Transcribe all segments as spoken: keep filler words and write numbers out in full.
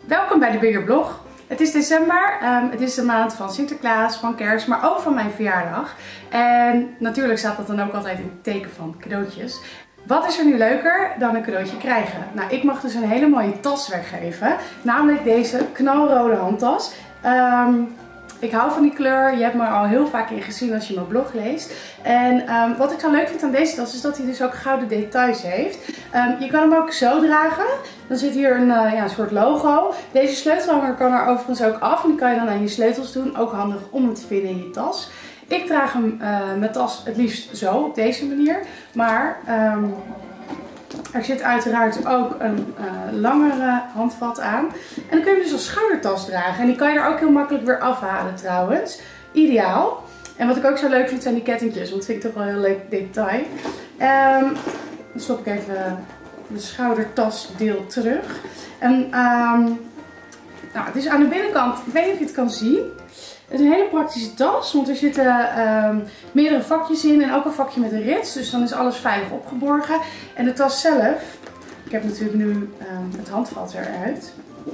Welkom bij de Bigger Blog. Het is december, um, het is de maand van Sinterklaas, van Kerst, maar ook van mijn verjaardag. En natuurlijk staat dat dan ook altijd in het teken van cadeautjes. Wat is er nu leuker dan een cadeautje krijgen? Nou, ik mag dus een hele mooie tas weggeven, namelijk deze knalrode handtas. Um, Ik hou van die kleur, je hebt me er al heel vaak in gezien als je mijn blog leest. En um, wat ik zo leuk vind aan deze tas is dat hij dus ook gouden details heeft. Um, je kan hem ook zo dragen. Dan zit hier een, uh, ja, een soort logo. Deze sleutelhanger kan er overigens ook af en die kan je dan aan je sleutels doen. Ook handig om hem te vinden in je tas. Ik draag hem, uh, mijn tas het liefst zo, op deze manier. Maar um, er zit uiteraard ook een uh, langere handvat aan. En dan kun je hem dus als schoudertas dragen. En die kan je er ook heel makkelijk weer afhalen trouwens. Ideaal. En wat ik ook zo leuk vind zijn die kettingjes. Want dat vind ik toch wel een heel leuk detail. Um, dan stop ik even de schoudertasdeel terug. En um, nou, het is aan de binnenkant, ik weet niet of je het kan zien. Het is een hele praktische tas, want er zitten um, meerdere vakjes in en ook een vakje met een rits. Dus dan is alles veilig opgeborgen. En de tas zelf, ik heb natuurlijk nu um, het handvat eruit.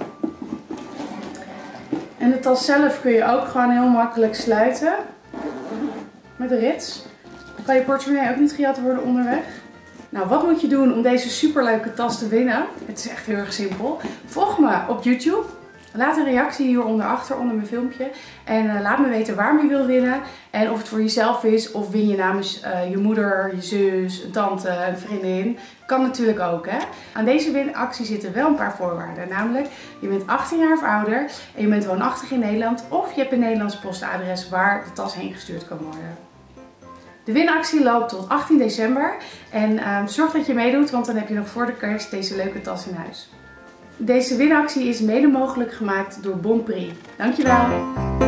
En de tas zelf kun je ook gewoon heel makkelijk sluiten. Met een rits. Dan kan je portemonnee ook niet gejat worden onderweg. Nou, wat moet je doen om deze superleuke tas te winnen? Het is echt heel erg simpel. Volg me op YouTube. Laat een reactie hieronder achter onder mijn filmpje. En uh, laat me weten waarom je wil winnen. En of het voor jezelf is of win je namens uh, je moeder, je zus, een tante, een vriendin. Kan natuurlijk ook, hè. Aan deze winactie zitten wel een paar voorwaarden. Namelijk, je bent achttien jaar of ouder en je bent woonachtig in Nederland. Of je hebt een Nederlands postadres waar de tas heen gestuurd kan worden. De winactie loopt tot achttien december. En uh, zorg dat je meedoet, want dan heb je nog voor de kerst deze leuke tas in huis. Deze winactie is mede mogelijk gemaakt door Bonprix. Dankjewel!